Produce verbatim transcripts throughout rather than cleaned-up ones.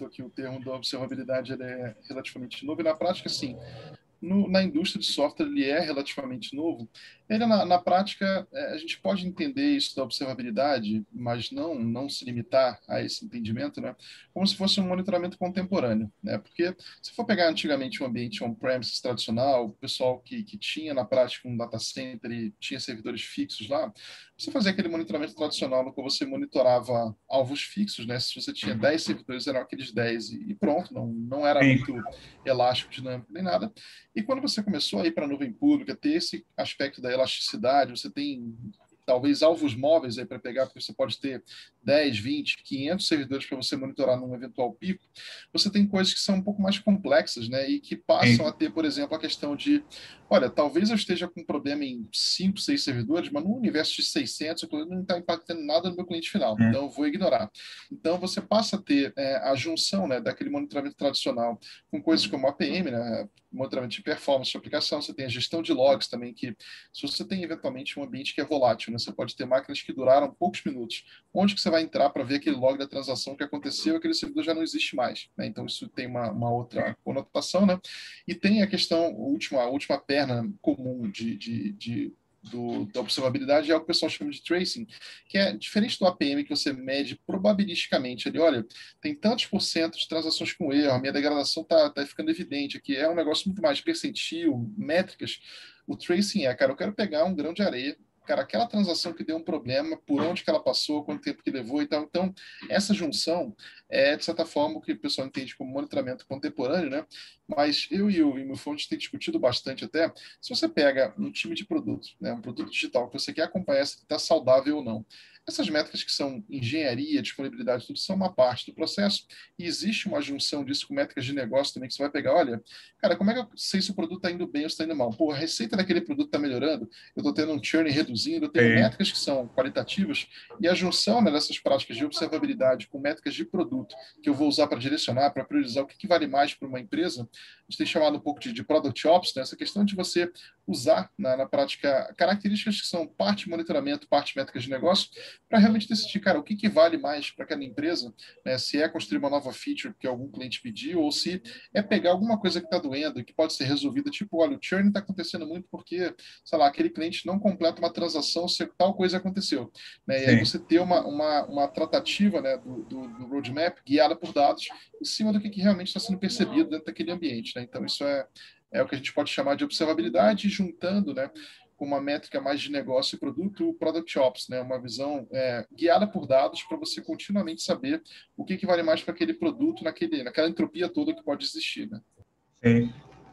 falou que o termo da observabilidade ele é relativamente novo, e na prática, sim, no, na indústria de software ele é relativamente novo. Ele, na, na prática, é, a gente pode entender isso da observabilidade, mas não, não se limitar a esse entendimento, né? Como se fosse um monitoramento contemporâneo, né? Porque se for pegar antigamente um ambiente on-premises tradicional, o pessoal que, que tinha na prática um data center e tinha servidores fixos lá, você fazia aquele monitoramento tradicional no qual você monitorava alvos fixos, né? Se você tinha dez servidores, eram aqueles dez e, e pronto, não, não era Sim. muito elástico, dinâmico, nem nada. E quando você começou a ir para a nuvem pública, ter esse aspecto da elasticidade, você tem talvez alvos móveis aí para pegar, porque você pode ter dez, vinte, quinhentos servidores para você monitorar num eventual pico. Você tem coisas que são um pouco mais complexas, né? E que passam Sim. a ter, por exemplo, a questão de, olha, talvez eu esteja com um problema em cinco, seis servidores, mas no universo de seiscentos, o cliente não está impactando nada no meu cliente final, então eu vou ignorar. Então você passa a ter é, a junção, né, daquele monitoramento tradicional com coisas como a P M, né? Monitoramento de performance de aplicação, você tem a gestão de logs também, que se você tem eventualmente um ambiente que é volátil, né, você pode ter máquinas que duraram poucos minutos. Onde que você vai entrar para ver aquele log da transação que aconteceu, aquele servidor já não existe mais, né? Então isso tem uma, uma outra conotação, né? E tem a questão, a última, a última perna comum de, de, de Do, da observabilidade é o que o pessoal chama de tracing, que é diferente do A P M, que você mede probabilisticamente. Ele, olha, tem tantos por cento de transações com erro, a minha degradação está tá ficando evidente aqui. É um negócio muito mais percentil, métricas. O tracing é, cara, eu quero pegar um grão de areia, cara, aquela transação que deu um problema, por onde que ela passou, quanto tempo que levou e tal. Então, essa junção é, de certa forma, o que o pessoal entende como monitoramento contemporâneo, né? Mas eu e o Imufone, a gente tem discutido bastante até, se você pega um time de produto, né, um produto digital, que você quer acompanhar se está saudável ou não, essas métricas que são engenharia, disponibilidade, tudo são uma parte do processo, e existe uma junção disso com métricas de negócio também, que você vai pegar, olha, cara, como é que eu sei se o produto está indo bem ou está indo mal? Pô, a receita daquele produto está melhorando, eu estou tendo um churn reduzindo, eu tenho Sim. métricas que são qualitativas, e a junção, né, dessas práticas de observabilidade com métricas de produto, que eu vou usar para direcionar, para priorizar o que, que vale mais para uma empresa, a gente tem chamado um pouco de, de Product Ops, né, essa questão de você usar na, na prática características que são parte monitoramento, parte métricas de negócio, para realmente decidir, cara, o que, que vale mais para aquela empresa, né, se é construir uma nova feature que algum cliente pediu, ou se é pegar alguma coisa que está doendo e que pode ser resolvida, tipo, olha, o churn está acontecendo muito porque, sei lá, aquele cliente não completa uma transação se tal coisa aconteceu. Né, e aí você ter uma, uma, uma tratativa, né, do, do, do roadmap guiada por dados em cima do que, que realmente está sendo percebido dentro daquele ambiente. Né? Então, isso é, é o que a gente pode chamar de observabilidade, juntando, né, com uma métrica mais de negócio e produto, o Product Ops, né? Uma visão é, guiada por dados para você continuamente saber o que, que vale mais para aquele produto, naquele, naquela entropia toda que pode existir. Né? Sim.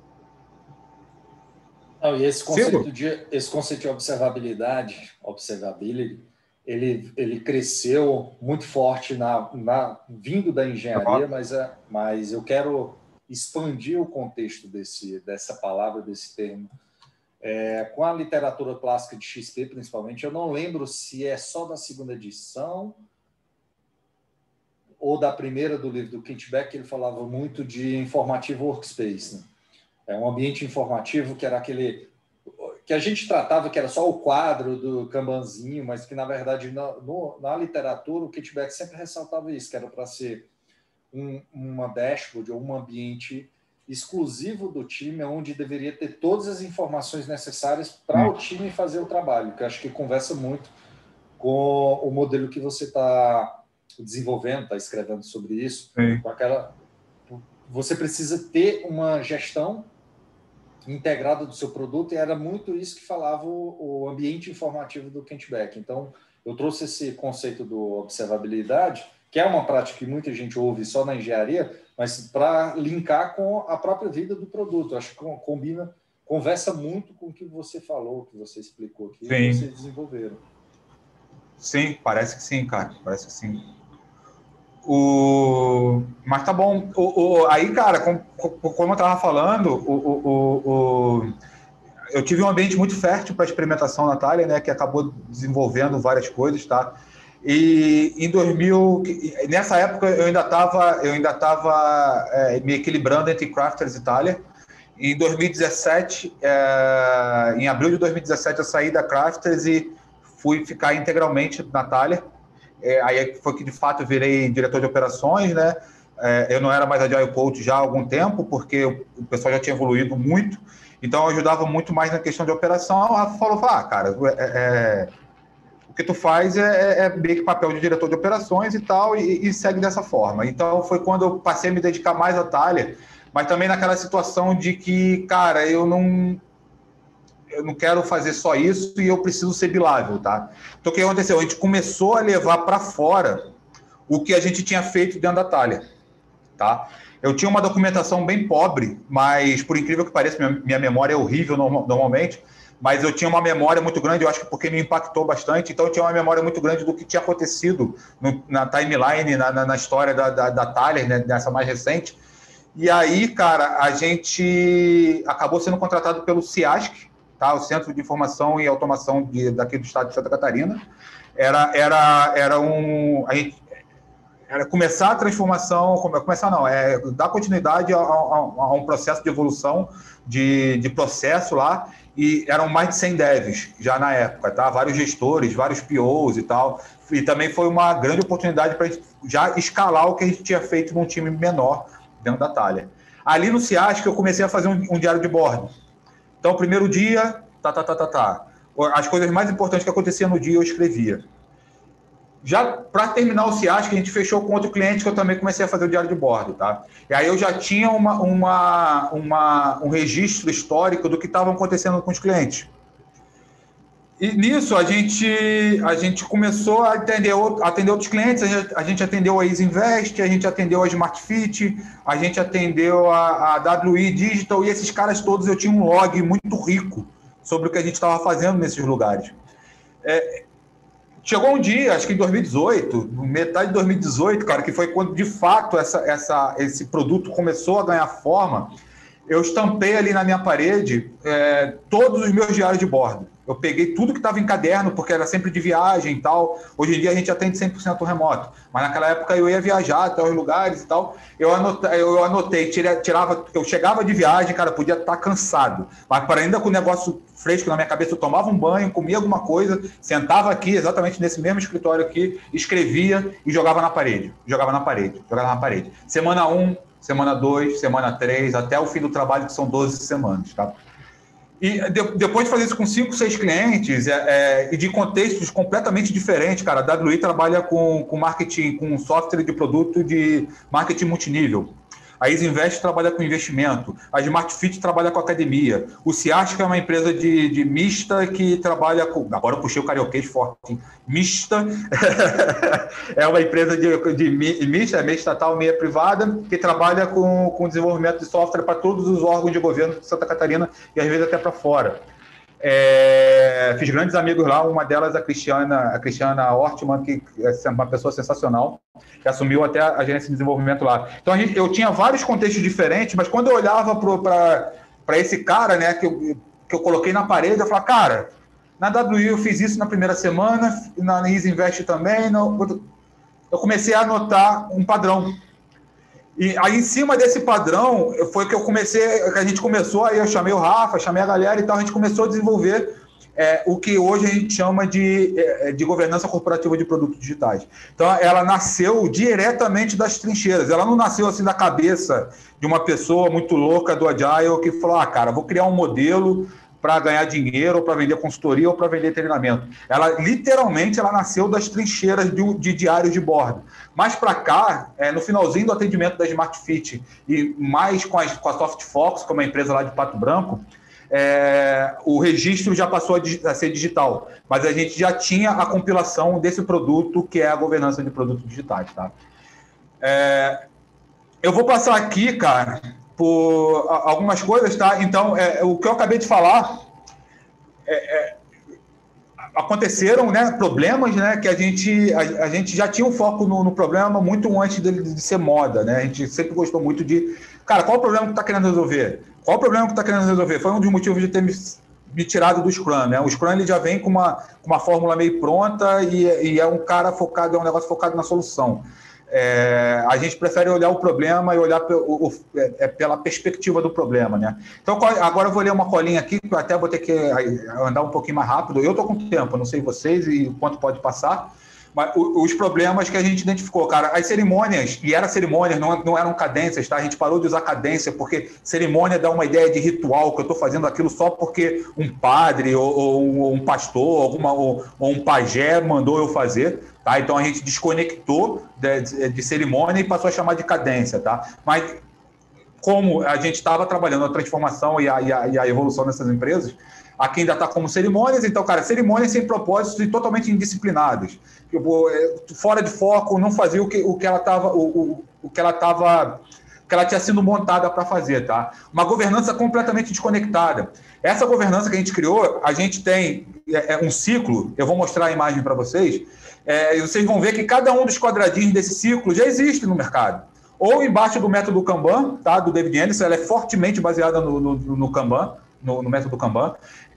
Não, e esse conceito, de, esse conceito de observabilidade, observability, ele, ele cresceu muito forte na, na, vindo da engenharia, mas, é, mas eu quero expandir o contexto desse, dessa palavra, desse termo. É, com a literatura clássica de X P, principalmente, eu não lembro se é só da segunda edição ou da primeira do livro do Kent Beck, que ele falava muito de informative workspace. Né? É um ambiente informativo que era aquele que a gente tratava que era só o quadro do Kanbanzinho, mas que, na verdade, na, no, na literatura, o Kent Beck sempre ressaltava isso, que era para ser um, uma dashboard ou um ambiente exclusivo do time, onde deveria ter todas as informações necessárias para o time fazer o trabalho, que eu acho que conversa muito com o modelo que você está desenvolvendo, está escrevendo sobre isso. Com aquela, você precisa ter uma gestão integrada do seu produto, e era muito isso que falava o, o ambiente informativo do Kent Beck. Então, eu trouxe esse conceito do observabilidade, que é uma prática que muita gente ouve só na engenharia, mas para linkar com a própria vida do produto. Acho que combina, conversa muito com o que você falou, que você explicou aqui, que vocês desenvolveram. Sim, parece que sim, cara. Parece que sim. O... Mas tá bom. O, o... Aí, cara, como, como eu tava falando, o, o, o... eu tive um ambiente muito fértil para experimentação na Thalia, né, que acabou desenvolvendo várias coisas, tá? E em dois mil, nessa época eu ainda estava eu ainda estava é, me equilibrando entre Crafters e Thalia. Em dois mil e dezessete, é, em abril de dois mil e dezessete, eu saí da Crafters e fui ficar integralmente na Thalia. É, aí foi que de fato eu virei diretor de operações, né? é, eu não era mais Agile Coach já há algum tempo, porque o pessoal já tinha evoluído muito, então eu ajudava muito mais na questão de operação. O Rafa falou, ah, cara, é, é, o que tu faz é, é meio que papel de diretor de operações e tal, e, e segue dessa forma. Então foi quando eu passei a me dedicar mais à Thalia, mas também naquela situação de que, cara, eu não... eu não quero fazer só isso e eu preciso ser bilável, tá? Então, o que aconteceu? A gente começou a levar para fora o que a gente tinha feito dentro da Thalia, tá? Eu tinha uma documentação bem pobre, mas, por incrível que pareça, minha, minha memória é horrível normalmente, mas eu tinha uma memória muito grande, eu acho que porque me impactou bastante, então eu tinha uma memória muito grande do que tinha acontecido no, na timeline, na, na, na história da, da, da Thalia, né, nessa mais recente. E aí, cara, a gente acabou sendo contratado pelo CIASC, tá? O Centro de Informação e Automação de, daqui do estado de Santa Catarina. Era, era, era um... A gente, era começar a transformação... Começar não, é dar continuidade a, a, a um processo de evolução de, de processo lá, e eram mais de cem devs já na época, tá? Vários gestores, vários P Os e tal, e também foi uma grande oportunidade para a gente já escalar o que a gente tinha feito num time menor dentro da Thalia. Ali no CIASC eu comecei a fazer um, um diário de bordo. Então, o primeiro dia, tá, tá, tá, tá, tá. As coisas mais importantes que aconteciam no dia eu escrevia. Já para terminar o CIASC, a gente fechou com outro cliente que eu também comecei a fazer o diário de bordo, tá? E aí eu já tinha uma, uma, uma, um registro histórico do que estava acontecendo com os clientes. E nisso a gente, a gente começou a atender, atender outros clientes, a gente, a gente atendeu a EasyInvest, a gente atendeu a SmartFit, a gente atendeu a, a W I Digital, e esses caras todos eu tinha um log muito rico sobre o que a gente estava fazendo nesses lugares. É, chegou um dia, acho que em dois mil e dezoito, metade de dois mil e dezoito, cara, que foi quando de fato essa, essa, esse produto começou a ganhar forma, eu estampei ali na minha parede é, todos os meus diários de bordo. Eu peguei tudo que estava em caderno, porque era sempre de viagem e tal. Hoje em dia a gente atende cem por cento remoto. Mas naquela época eu ia viajar até os lugares e tal. Eu anotei, eu anotei tirava, eu chegava de viagem, cara, podia estar cansado. Mas para ainda com o negócio fresco na minha cabeça, eu tomava um banho, comia alguma coisa, sentava aqui, exatamente nesse mesmo escritório aqui, escrevia e jogava na parede. Jogava na parede, jogava na parede. Semana um, semana dois, semana três, até o fim do trabalho, que são doze semanas, tá? E de, depois de fazer isso com cinco, seis clientes, é, é, e de contextos completamente diferentes, cara, a W I trabalha com, com marketing, com software de produto de marketing multinível. A EasyInvest trabalha com investimento. A SmartFit trabalha com academia. O CIASC é uma empresa de, de mista que trabalha com... Agora eu puxei o carioquês forte. Hein? Mista é uma empresa de, de mista, meia estatal, meia privada, que trabalha com, com desenvolvimento de software para todos os órgãos de governo de Santa Catarina e às vezes até para fora. É, fiz grandes amigos lá, uma delas a Cristiana, a Cristiana Ortman, que é uma pessoa sensacional, que assumiu até a gerência de desenvolvimento lá. Então a gente, eu tinha vários contextos diferentes, mas quando eu olhava para esse cara, né, que eu, que eu coloquei na parede, eu falava, cara, na W I eu fiz isso na primeira semana, na EasyInvest também, no, eu comecei a anotar um padrão. E aí, em cima desse padrão, foi que eu comecei, que a gente começou, aí eu chamei o Rafa, chamei a galera e tal, a gente começou a desenvolver é, o que hoje a gente chama de, de governança corporativa de produtos digitais. Então, ela nasceu diretamente das trincheiras, ela não nasceu assim da cabeça de uma pessoa muito louca do Agile que falou, ah, cara, vou criar um modelo para ganhar dinheiro, ou para vender consultoria, ou para vender treinamento. Ela, literalmente, ela nasceu das trincheiras de, de diários de bordo. Mais para cá, é, no finalzinho do atendimento da SmartFit, e mais com a, com a SoftFox, que é uma empresa lá de Pato Branco, é, o registro já passou a, a ser digital, mas a gente já tinha a compilação desse produto, que é a governança de produtos digitais. Tá? É, eu vou passar aqui, cara, por algumas coisas, tá? Então, é, o que eu acabei de falar, é, é, aconteceram, né, problemas, né, que a gente, a, a gente já tinha um foco no, no problema muito antes de, de ser moda, né? A gente sempre gostou muito de, cara, qual o problema que tu tá querendo resolver? Qual o problema que tu tá querendo resolver? Foi um dos motivos de ter me, me tirado do Scrum, né? O Scrum, ele já vem com uma, com uma fórmula meio pronta e, e é um cara focado, é um negócio focado na solução. É, a gente prefere olhar o problema e olhar o, o, é, pela perspectiva do problema, né? Então, agora eu vou ler uma colinha aqui, que eu até vou ter que andar um pouquinho mais rápido. Eu estou com tempo, não sei vocês e quanto pode passar, Mas os problemas que a gente identificou, cara, as cerimônias, e eram cerimônias, não, não eram cadências, tá? A gente parou de usar cadência, porque cerimônia dá uma ideia de ritual, que eu estou fazendo aquilo só porque um padre, ou, ou um pastor, alguma, ou, ou um pajé mandou eu fazer, tá? Então a gente desconectou de, de, de cerimônia e passou a chamar de cadência, tá? Mas como a gente estava trabalhando a transformação e a, e, a, e a evolução dessas empresas, aqui ainda está como cerimônias, então, cara, cerimônias sem propósitos e totalmente indisciplinadas. Tipo, fora de foco, não fazia o que, o que ela estava, o, o, o que ela estava, que ela tinha sido montada para fazer, tá? Uma governança completamente desconectada. Essa governança que a gente criou, a gente tem é, é um ciclo, eu vou mostrar a imagem para vocês, é, e vocês vão ver que cada um dos quadradinhos desse ciclo já existe no mercado. Ou embaixo do método Kanban, tá? Do David Anderson, ela é fortemente baseada no, no, no Kanban, no, no método Kanban.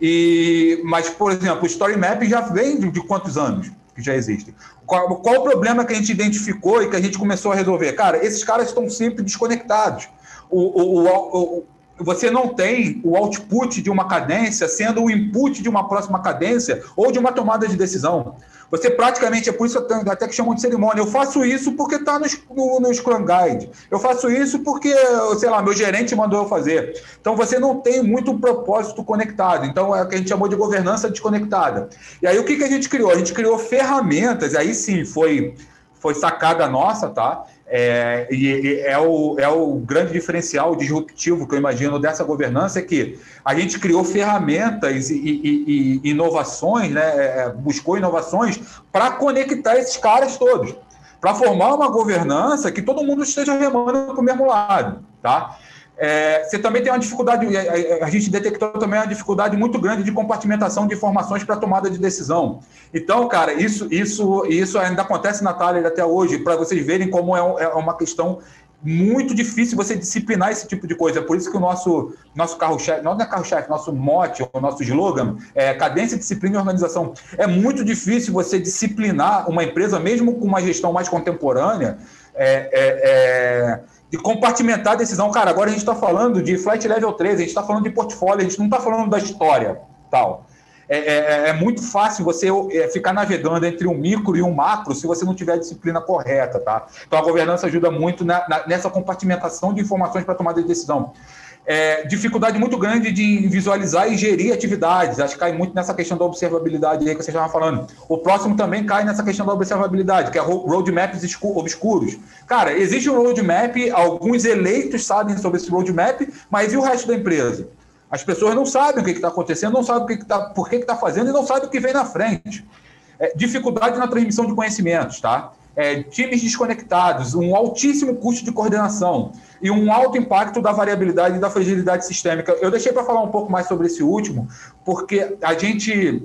E, mas, por exemplo, o Story Map já vem de, de quantos anos que já existe? Qual, qual o problema que a gente identificou e que a gente começou a resolver? Cara, esses caras estão sempre desconectados. O, o, o, o, você não tem o output de uma cadência sendo o input de uma próxima cadência ou de uma tomada de decisão. Você praticamente, é por isso até que chamam de cerimônia. Eu faço isso porque está no, no, no Scrum Guide. Eu faço isso porque, sei lá, meu gerente mandou eu fazer. Então, você não tem muito propósito conectado. Então, é o que a gente chamou de governança desconectada. E aí, o que, que a gente criou? A gente criou ferramentas, aí sim, foi, foi sacada nossa, tá? É, e, e é, o, é o grande diferencial disruptivo que eu imagino dessa governança, é que a gente criou ferramentas e, e, e inovações, né, buscou inovações para conectar esses caras todos, para formar uma governança que todo mundo esteja remando para o mesmo lado, tá? É, você também tem uma dificuldade, a gente detectou também uma dificuldade muito grande de compartimentação de informações para tomada de decisão. Então, cara, isso, isso, isso ainda acontece na Thaler até hoje, para vocês verem como é uma questão muito difícil você disciplinar esse tipo de coisa. É por isso que o nosso, nosso carro-chefe, não é carro-chefe, nosso mote, o nosso slogan é cadência, disciplina e organização. É muito difícil você disciplinar uma empresa, mesmo com uma gestão mais contemporânea, é... é, é de compartimentar a decisão. Cara, agora a gente está falando de Flight Level três, a gente está falando de portfólio, a gente não está falando da história, tal. É, é, é muito fácil você ficar navegando entre um micro e um macro se você não tiver a disciplina correta, tá? Então, a governança ajuda muito na, na, nessa compartimentação de informações para tomada de decisão. É, dificuldade muito grande de visualizar e gerir atividades. Acho que cai muito nessa questão da observabilidade aí que você estava falando. O próximo também cai nessa questão da observabilidade, que é roadmaps obscuros. Cara, existe um roadmap, alguns eleitos sabem sobre esse roadmap, mas e o resto da empresa? As pessoas não sabem o que está acontecendo, não sabem o que que tá, por que está fazendo e não sabem o que vem na frente. É, dificuldade na transmissão de conhecimentos, tá? É, times desconectados, um altíssimo custo de coordenação e um alto impacto da variabilidade e da fragilidade sistêmica. Eu deixei para falar um pouco mais sobre esse último, porque a gente,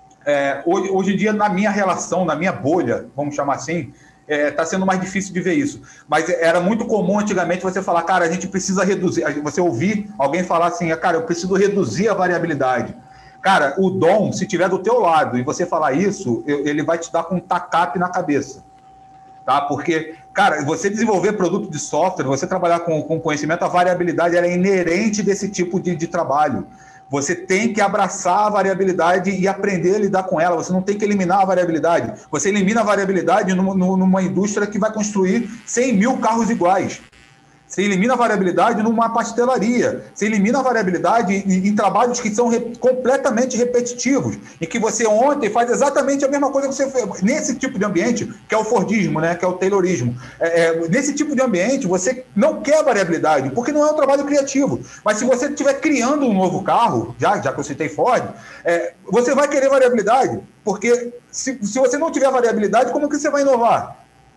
é, hoje, hoje em dia, na minha relação, na minha bolha, vamos chamar assim, está é, sendo mais difícil de ver isso. Mas era muito comum antigamente você falar, cara, a gente precisa reduzir, você ouvir alguém falar assim, cara, eu preciso reduzir a variabilidade. Cara, o Dom, se estiver do teu lado e você falar isso, ele vai te dar com um tacape na cabeça. Tá? Porque, cara, você desenvolver produto de software, você trabalhar com, com conhecimento, a variabilidade ela é inerente desse tipo de, de trabalho. Você tem que abraçar a variabilidade e aprender a lidar com ela. Você não tem que eliminar a variabilidade. Você elimina a variabilidade numa, numa indústria que vai construir cem mil carros iguais. Você elimina a variabilidade numa pastelaria. Você elimina a variabilidade em, em trabalhos que são re, completamente repetitivos, em que você ontem faz exatamente a mesma coisa que você fez. Nesse tipo de ambiente, que é o Fordismo, né, que é o Taylorismo. É, é, nesse tipo de ambiente, você não quer variabilidade, porque não é um trabalho criativo. Mas se você estiver criando um novo carro, já, já que eu citei Ford, é, você vai querer variabilidade, porque se, se você não tiver variabilidade, como que você vai inovar?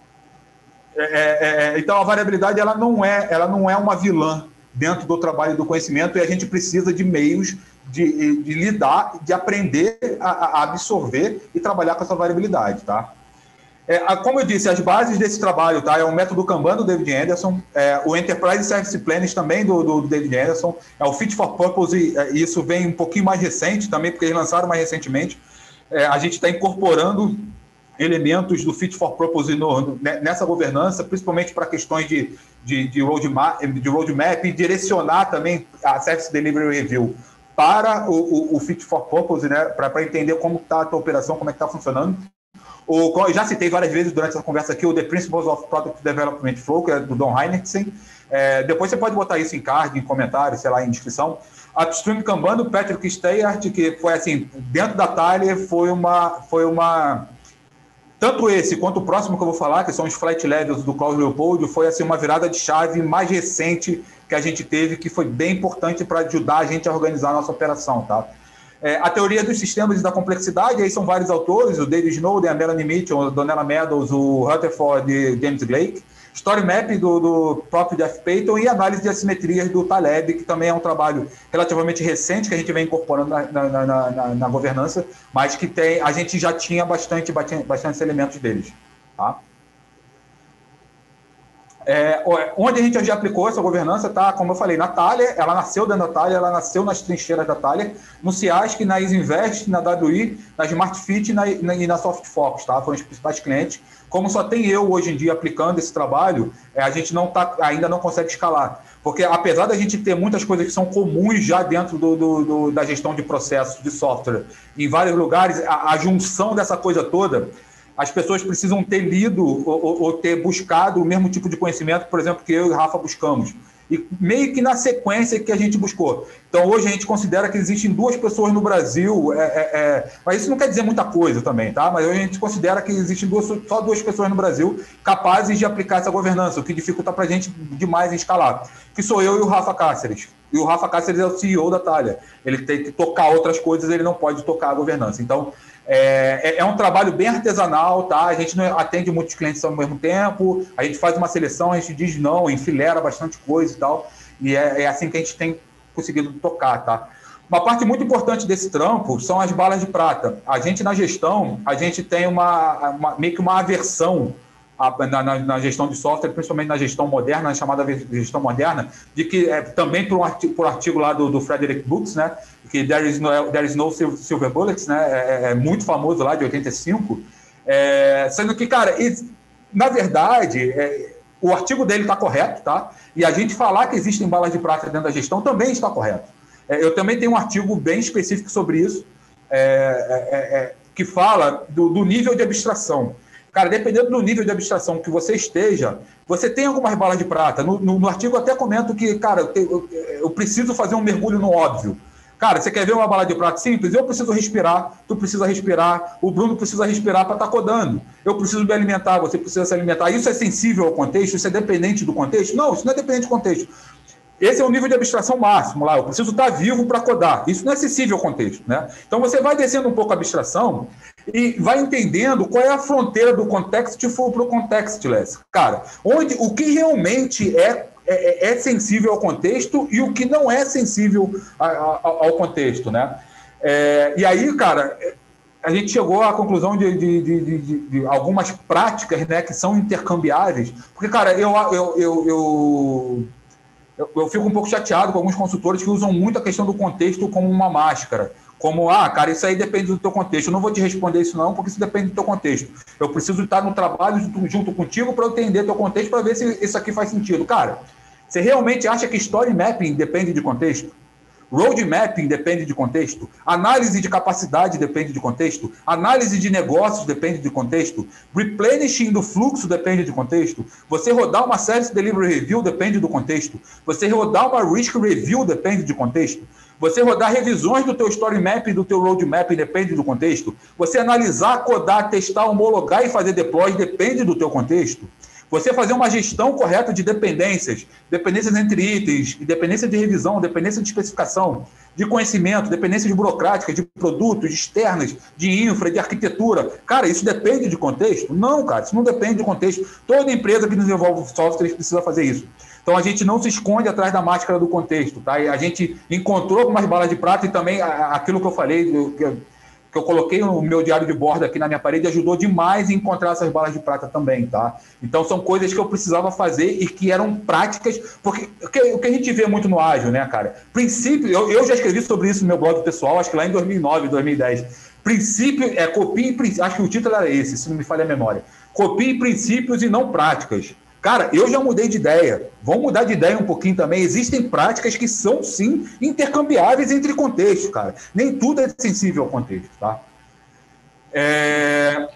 É, é, então a variabilidade ela não é, ela não é uma vilã dentro do trabalho do conhecimento, e a gente precisa de meios de, de lidar, de aprender a, a absorver e trabalhar com essa variabilidade, tá? É, como eu disse, as bases desse trabalho, tá? É o método Kanban do David Anderson, é, o Enterprise Service Plans também do, do David Anderson, é o Fit for Purpose, e é, isso vem um pouquinho mais recente também, porque eles lançaram mais recentemente. É, a gente está incorporando elementos do Fit for Purpose no, nessa governança, principalmente para questões de, de, de, roadmap, de roadmap e direcionar também a Service Delivery Review para o, o, o Fit for Purpose, né, para entender como está a tua operação, como é que está funcionando. O, eu já citei várias vezes durante essa conversa aqui o The Principles of Product Development Flow, que é do Don Heinertsen. É, depois você pode botar isso em card, em comentário, sei lá, em descrição. Upstream Kanban do Patrick Steyart, que foi assim, dentro da Thaler, foi uma, foi uma... Tanto esse quanto o próximo que eu vou falar, que são os Flight Levels do Klaus Leopold, foi assim, uma virada de chave mais recente que a gente teve, que foi bem importante para ajudar a gente a organizar a nossa operação, tá? É, a teoria dos sistemas e da complexidade, aí são vários autores, o David Snowden, a Melanie Mitchell, a Donella Meadows, o Rutherford e James Blake. Story Map do, do próprio Jeff Payton e análise de assimetrias do Taleb, que também é um trabalho relativamente recente que a gente vem incorporando na, na, na, na, na governança, mas que tem, a gente já tinha bastante, bastante elementos deles. Tá? É, onde a gente já aplicou essa governança, tá? Como eu falei, na Thaler, ela nasceu dentro da Thaler, ela nasceu nas trincheiras da Thaler, no Ciasc, na Isinvest, na W I, na SmartFit e na, na, e na SoftFox, tá? Foram os principais clientes. Como só tem eu hoje em dia aplicando esse trabalho, é, a gente não tá, ainda não consegue escalar. Porque apesar da gente ter muitas coisas que são comuns já dentro do, do, do, da gestão de processos de software, em vários lugares, a, a junção dessa coisa toda, as pessoas precisam ter lido ou, ou ter buscado o mesmo tipo de conhecimento, por exemplo, que eu e o Rafa buscamos. E meio que na sequência que a gente buscou. Então, hoje a gente considera que existem duas pessoas no Brasil, é, é, é, mas isso não quer dizer muita coisa também, tá? Mas hoje a gente considera que existem duas, só duas pessoas no Brasil capazes de aplicar essa governança, o que dificulta para a gente demais em escalar, que sou eu e o Rafa Cáceres. E o Rafa Cáceres é o C E O da Thaler. Ele tem que tocar outras coisas, ele não pode tocar a governança. Então, É, é um trabalho bem artesanal, tá? A gente não atende muitos clientes ao mesmo tempo, a gente faz uma seleção, a gente diz não, enfilera bastante coisa e tal, e é, é assim que a gente tem conseguido tocar, tá? Uma parte muito importante desse trampo são as balas de prata. A gente, na gestão, a gente tem uma, uma meio que uma aversão Na, na, na gestão de software, principalmente na gestão moderna, na chamada gestão moderna, de que é, também por um artigo, por artigo lá do, do Frederick Brooks, né, que there is no, there is no silver bullets, né, é, é muito famoso lá, de oitenta e cinco, é, sendo que, cara, na verdade, é, o artigo dele está correto, tá? E a gente falar que existem balas de prata dentro da gestão também está correto. É, eu também tenho um artigo bem específico sobre isso, é, é, é, que fala do, do nível de abstração. Cara, dependendo do nível de abstração que você esteja, você tem algumas balas de prata. No, no, no artigo eu até comento que, cara, eu, te, eu, eu preciso fazer um mergulho no óbvio. Cara, você quer ver uma bala de prata simples? Eu preciso respirar, tu precisa respirar, o Bruno precisa respirar para estar codando. Eu preciso me alimentar, você precisa se alimentar. Isso é sensível ao contexto? Isso é dependente do contexto? Não, isso não é dependente do contexto. Esse é o nível de abstração máximo lá. Eu preciso estar vivo para codar. Isso não é acessível ao contexto, né? Então você vai descendo um pouco a abstração e vai entendendo qual é a fronteira do contextful para o contextless. Cara, onde o que realmente é, é, é sensível ao contexto e o que não é sensível a, a, ao contexto, né? É, e aí, cara, a gente chegou à conclusão de, de, de, de, de algumas práticas, né, que são intercambiáveis. Porque, cara, eu... eu, eu, eu Eu, eu fico um pouco chateado com alguns consultores que usam muito a questão do contexto como uma máscara. Como, ah, cara, isso aí depende do teu contexto. Eu não vou te responder isso não, porque isso depende do teu contexto. Eu preciso estar no trabalho junto, junto contigo para eu entender teu contexto, para ver se isso aqui faz sentido. Cara, você realmente acha que story mapping depende de contexto? Road mapping depende de contexto, análise de capacidade depende de contexto, análise de negócios depende de contexto, replenishing do fluxo depende de contexto, você rodar uma Service Delivery Review depende do contexto, você rodar uma Risk Review depende de contexto, você rodar revisões do teu story map e do teu road map depende do contexto, você analisar, codar, testar, homologar e fazer deploy depende do teu contexto. Você fazer uma gestão correta de dependências, dependências entre itens, dependência de revisão, dependência de especificação, de conhecimento, dependências burocráticas, de produtos, externas, de infra, de arquitetura. Cara, isso depende de contexto? Não, cara, isso não depende de contexto. Toda empresa que desenvolve software precisa fazer isso. Então, a gente não se esconde atrás da máscara do contexto, tá? E a gente encontrou algumas balas de prata e também aquilo que eu falei, que eu, que eu coloquei no meu diário de bordo aqui na minha parede, ajudou demais em encontrar essas balas de prata também, tá? Então, são coisas que eu precisava fazer e que eram práticas, porque o que, o que a gente vê muito no ágil, né, cara? Princípio, eu, eu já escrevi sobre isso no meu blog pessoal, acho que lá em dois mil e nove, dois mil e dez. Princípio, é copie, acho que o título era esse, se não me falha a memória. Copie princípios e não práticas. Cara, eu já mudei de ideia. Vamos mudar de ideia um pouquinho também. Existem práticas que são, sim, intercambiáveis entre contextos, cara. Nem tudo é sensível ao contexto, tá? É...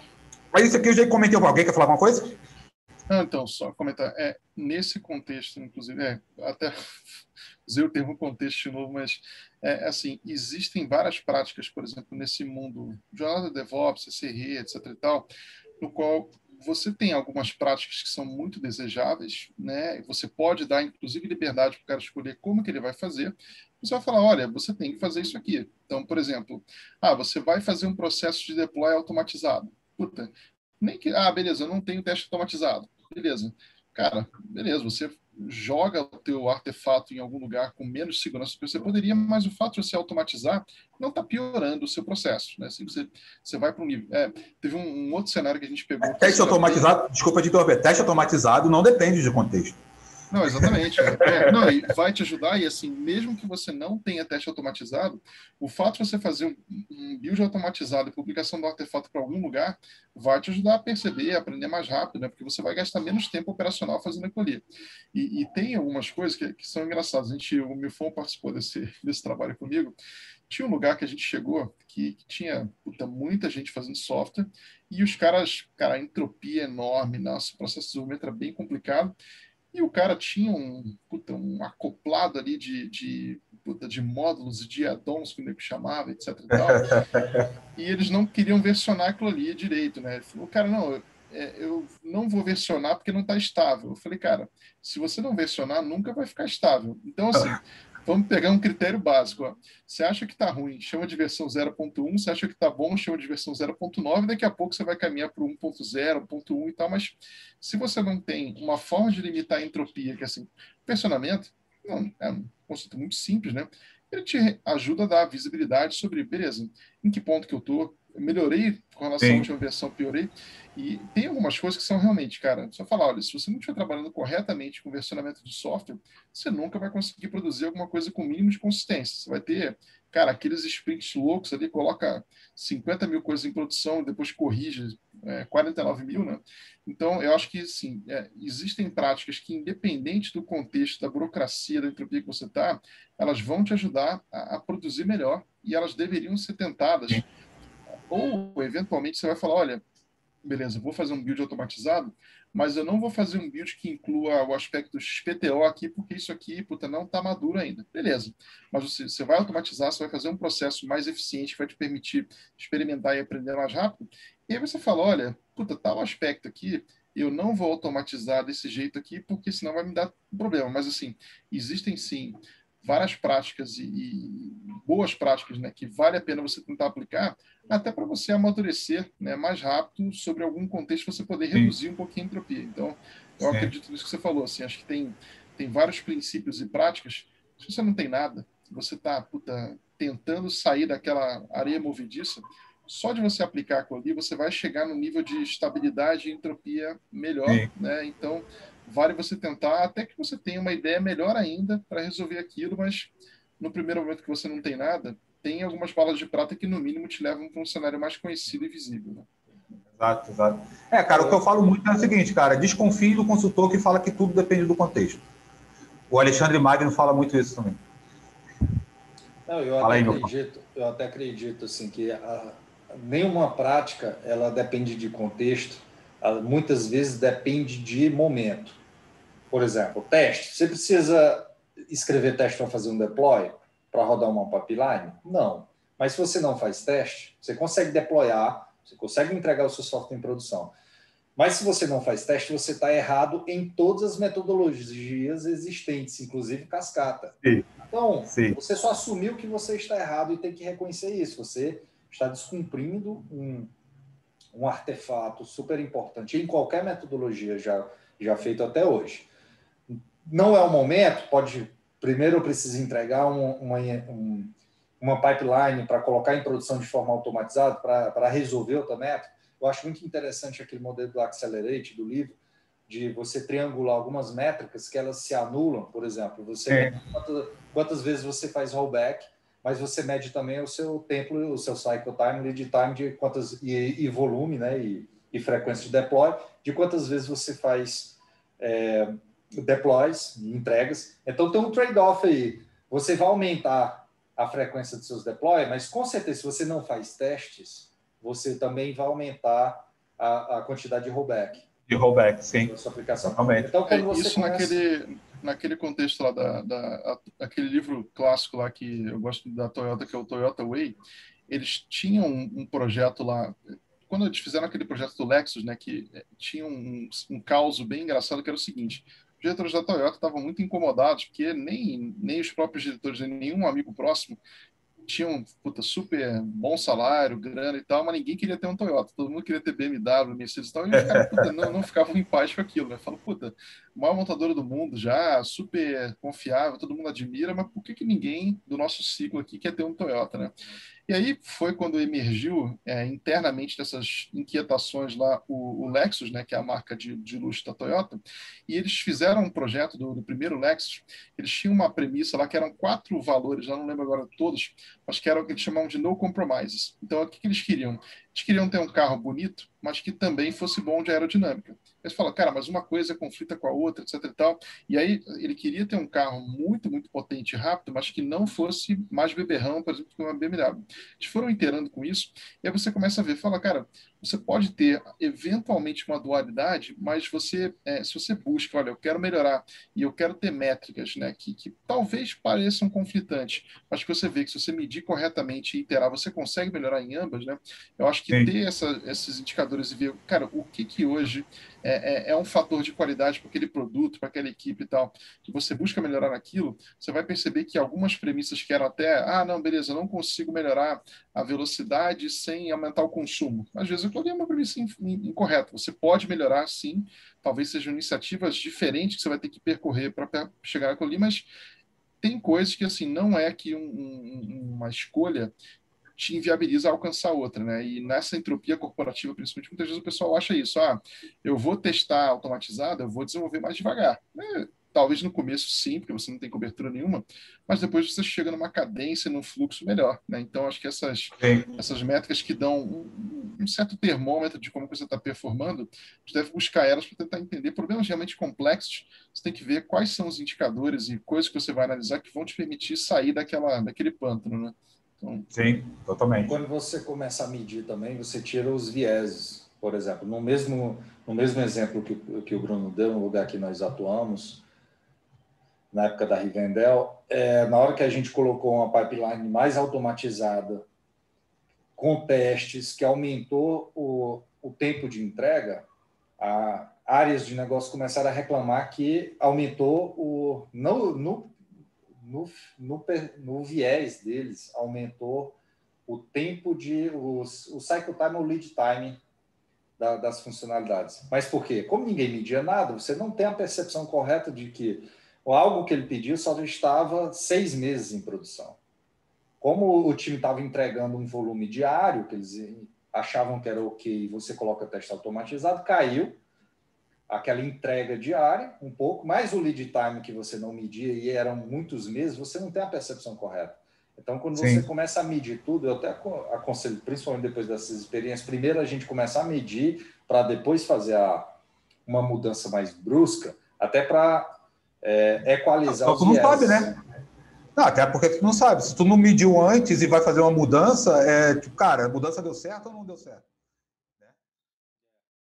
Mas isso aqui eu já comentei com alguém, quer falar alguma coisa? Ah, então, só comentar. É, nesse contexto, inclusive, é, até usei o termo contexto de novo, mas é, assim, existem várias práticas, por exemplo, nesse mundo, jornada DevOps, C C R, etc e tal, no qual você tem algumas práticas que são muito desejáveis, né? Você pode dar, inclusive, liberdade para o cara escolher como que ele vai fazer. Você vai falar, olha, você tem que fazer isso aqui. Então, por exemplo, ah, você vai fazer um processo de deploy automatizado. Puta, nem que, ah, beleza, eu não tenho teste automatizado. Beleza. Cara, beleza, você joga o teu artefato em algum lugar com menos segurança do que você poderia, mas o fato de você automatizar não está piorando o seu processo, né? Assim, você, você vai para um nível... É, teve um, um outro cenário que a gente pegou... Que, Teste assim, automatizado, bem... desculpa te interromper, teste automatizado não depende de contexto. Não, exatamente. É, não, e vai te ajudar, e assim, mesmo que você não tenha teste automatizado, o fato de você fazer um, um build automatizado e publicação do artefato para algum lugar vai te ajudar a perceber, a aprender mais rápido, né? Porque você vai gastar menos tempo operacional fazendo aquilo ali. E, e tem algumas coisas que, que são engraçadas. A gente, o Milfon participou desse, desse trabalho comigo. Tinha um lugar que a gente chegou que, que tinha puta, muita gente fazendo software e os caras, cara, a entropia enorme, nossa, o processo de desenvolvimento era bem complicado. E o cara tinha um, puta, um acoplado ali de, de, puta, de módulos e de add-ons, que o nego chamava, etc e tal. E eles não queriam versionar aquilo ali direito, né? Ele falou, cara, não, eu, é, eu não vou versionar porque não está estável. Eu falei, cara, se você não versionar, nunca vai ficar estável. Então, assim, vamos pegar um critério básico. Ó. Você acha que está ruim, chama de versão zero ponto um, você acha que está bom, chama de versão zero ponto nove, daqui a pouco você vai caminhar para o um ponto zero, um ponto um e tal, mas se você não tem uma forma de limitar a entropia, que é assim, versionamento, não, é um conceito muito simples, né? Ele te ajuda a dar visibilidade sobre, beleza, em que ponto que eu tô, eu melhorei com relação à Sim. última versão, piorei, e tem algumas coisas que são realmente, cara, só falar, olha, se você não estiver trabalhando corretamente com versionamento de software, você nunca vai conseguir produzir alguma coisa com o mínimo de consistência. Você vai ter, cara, aqueles sprints loucos ali, coloca cinquenta mil coisas em produção, depois corrige é, quarenta e nove mil, né? Então, eu acho que, sim, é, existem práticas que, independente do contexto, da burocracia, da entropia que você está, elas vão te ajudar a, a produzir melhor e elas deveriam ser tentadas. Ou, eventualmente, você vai falar, olha, beleza, vou fazer um build automatizado, mas eu não vou fazer um build que inclua o aspecto X P T O aqui, porque isso aqui, puta, não está maduro ainda. Beleza. Mas você, você vai automatizar, você vai fazer um processo mais eficiente que vai te permitir experimentar e aprender mais rápido. E aí você fala, olha, puta, tal aspecto aqui, eu não vou automatizar desse jeito aqui, porque senão vai me dar problema. Mas, assim, existem sim várias práticas e, e boas práticas, né, que vale a pena você tentar aplicar, até para você amadurecer, né, mais rápido sobre algum contexto, você poder Sim. reduzir um pouquinho a entropia. Então, eu Sim. acredito nisso que você falou. Assim, acho que tem, tem vários princípios e práticas. Se você não tem nada, você está tentando sair daquela areia movediça, só de você aplicar aquilo ali, você vai chegar no nível de estabilidade e entropia melhor. Né? Então, vale você tentar, até que você tenha uma ideia melhor ainda para resolver aquilo, mas no primeiro momento que você não tem nada, tem algumas balas de prata que, no mínimo, te levam para um cenário mais conhecido e visível. Né? Exato, exato. É, cara, o que eu falo muito é o seguinte, cara, desconfie do consultor que fala que tudo depende do contexto. O Alexandre Magno fala muito isso também. Não, eu fala até aí, acredito, eu até acredito assim que a, nenhuma prática ela depende de contexto, ela, muitas vezes depende de momento. Por exemplo, teste. Você precisa escrever teste para fazer um deploy, para rodar uma pipeline? Não. Mas se você não faz teste, você consegue deployar, você consegue entregar o seu software em produção. Mas se você não faz teste, você está errado em todas as metodologias existentes, inclusive cascata. Sim. Então, Sim. você só assumiu que você está errado e tem que reconhecer isso. Você está descumprindo um, um artefato super importante em qualquer metodologia já, já feito até hoje. Não é o momento, pode... Primeiro eu preciso entregar um, uma, um, uma pipeline para colocar em produção de forma automatizada, para resolver outra métrica. Eu acho muito interessante aquele modelo do Accelerate, do livro, de você triangular algumas métricas que elas se anulam. Por exemplo, você É. mede quantas, quantas vezes você faz rollback, mas você mede também o seu tempo, o seu cycle time, lead time, de quantas, e, e volume, né, e, e frequência de deploy, de quantas vezes você faz é, deploys e entregas. Então tem um trade-off aí. Você vai aumentar a frequência dos seus deploys, mas com certeza, se você não faz testes, você também vai aumentar a, a quantidade de rollback. De rollback, sim. Sua aplicação. Realmente. Então, quando É, você isso começa... naquele, naquele contexto lá, da, da, aquele livro clássico lá que eu gosto da Toyota, que é o Toyota Way, eles tinham um, um projeto lá, quando eles fizeram aquele projeto do Lexus, né, que tinha um, um caos bem engraçado, que era o seguinte: os diretores da Toyota estavam muito incomodados, porque nem, nem os próprios diretores, nem nenhum amigo próximo tinham, puta, super bom salário, grana e tal, mas ninguém queria ter um Toyota. Todo mundo queria ter B M W, Mercedes e tal, e os caras, puta, não, não ficavam em paz com aquilo, né? Falam, puta, maior montadora do mundo já, super confiável, todo mundo admira, mas por que que ninguém do nosso ciclo aqui quer ter um Toyota, né? E aí foi quando emergiu é, internamente dessas inquietações lá o, o Lexus, né, que é a marca de, de luxo da Toyota, e eles fizeram um projeto do, do primeiro Lexus. Eles tinham uma premissa lá que eram quatro valores, já não lembro agora todos, mas que era o que eles chamavam de no compromises. Então, o que, que eles queriam? Eles queriam ter um carro bonito, mas que também fosse bom de aerodinâmica. Eles falam, cara, mas uma coisa conflita com a outra, etc e tal. E aí ele queria ter um carro muito, muito potente e rápido, mas que não fosse mais beberrão, por exemplo, que uma B M W. Eles foram inteirando com isso, e aí você começa a ver, fala, cara, você pode ter eventualmente uma dualidade, mas você, é, se você busca, olha, eu quero melhorar e eu quero ter métricas, né, que, que talvez pareçam conflitantes, mas que você vê que se você medir corretamente e iterar, você consegue melhorar em ambas, né? Eu acho que Sim. ter essa, esses indicadores e ver, cara, o que que hoje é, é, é um fator de qualidade para aquele produto, para aquela equipe e tal, que você busca melhorar naquilo, você vai perceber que algumas premissas que eram até, ah, não, beleza, eu não consigo melhorar a velocidade sem aumentar o consumo. Às vezes aquilo ali é uma premissa incorreta. Você pode melhorar, sim, talvez sejam iniciativas diferentes que você vai ter que percorrer para chegar naquilo ali, mas tem coisas que, assim, não é que um, um, uma escolha te inviabiliza a alcançar outra, né? E nessa entropia corporativa, principalmente, muitas vezes o pessoal acha isso, ah, eu vou testar automatizado, eu vou desenvolver mais devagar. É, talvez no começo sim, porque você não tem cobertura nenhuma, mas depois você chega numa cadência, num fluxo melhor, né? Então, acho que essas, essas métricas que dão um, um certo termômetro de como você está performando, você deve buscar elas para tentar entender problemas realmente complexos. Você tem que ver quais são os indicadores e coisas que você vai analisar que vão te permitir sair daquela, daquele pântano, né? Então, sim, totalmente. Quando você começa a medir também, você tira os vieses. Por exemplo, no mesmo, no mesmo exemplo que, que o Bruno deu, no lugar que nós atuamos, na época da Rivendell, é, na hora que a gente colocou uma pipeline mais automatizada, com testes, que aumentou o, o tempo de entrega, a, áreas de negócio começaram a reclamar que aumentou o... No, no, No, no, no viés deles, aumentou o tempo de... O, o cycle time ou lead time da, das funcionalidades. Mas por quê? Como ninguém media nada, você não tem a percepção correta de que algo que ele pediu só estava seis meses em produção. Como o time estava entregando um volume diário, que eles achavam que era ok, e você coloca teste automatizado, caiu aquela entrega diária, um pouco, mais o lead time que você não media, e eram muitos meses, você não tem a percepção correta. Então, quando Sim. você começa a medir tudo, eu até aconselho, principalmente depois dessas experiências, primeiro a gente começar a medir, para depois fazer a, uma mudança mais brusca, até para é, equalizar não, os tu não viés. sabe, né? Não, até porque tu não sabe. Se tu não mediu antes e vai fazer uma mudança, é tipo, cara, a mudança deu certo ou não deu certo?